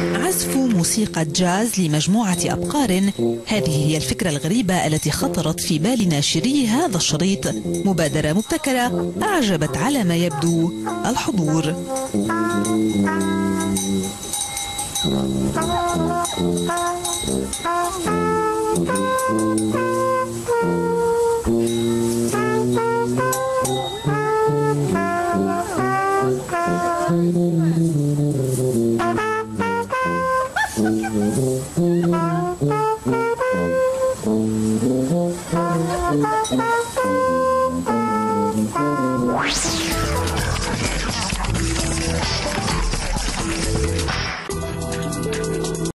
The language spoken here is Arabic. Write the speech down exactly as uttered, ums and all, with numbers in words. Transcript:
عزف موسيقى جاز لمجموعة أبقار، هذه هي الفكرة الغريبة التي خطرت في بال ناشري هذا الشريط. مبادرة مبتكرة أعجبت على ما يبدو الحضور.